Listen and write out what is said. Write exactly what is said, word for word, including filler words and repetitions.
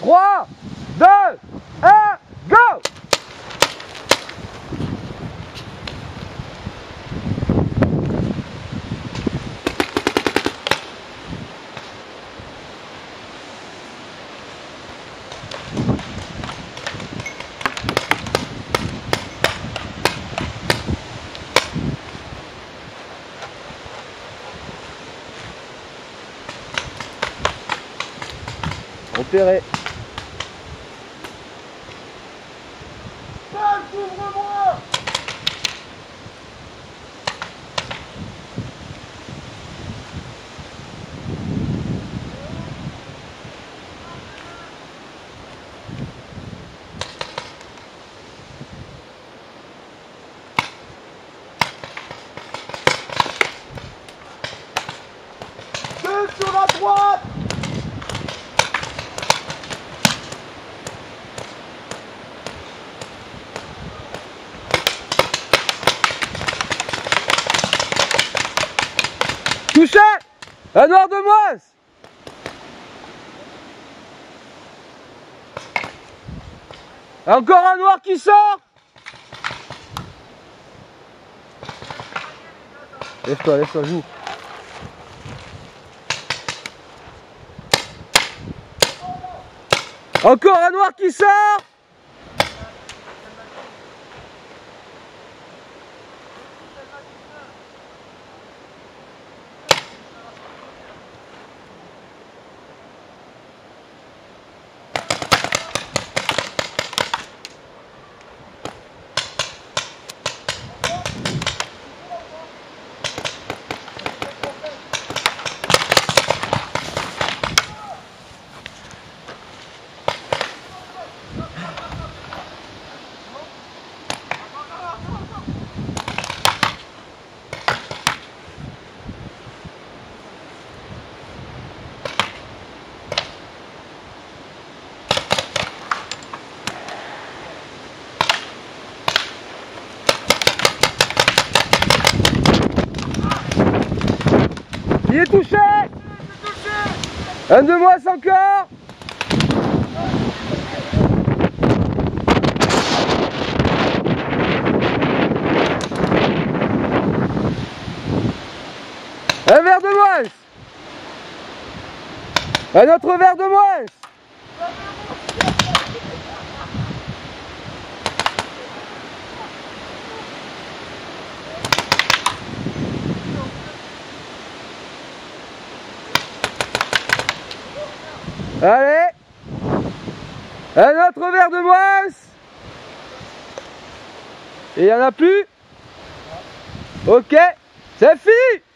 trois, deux, un, go! Repéré. Ouvre-moi! Deux sur la droite! Touché! Un noir de moins! Encore un noir qui sort! Lève-toi, lève-toi, joue. Encore un noir qui sort! Il est touché! Un de moins encore! Un verre de moins! Un autre verre de moins! Allez! Un autre verre de moins! Et il n'y en a plus? Ok, c'est fini!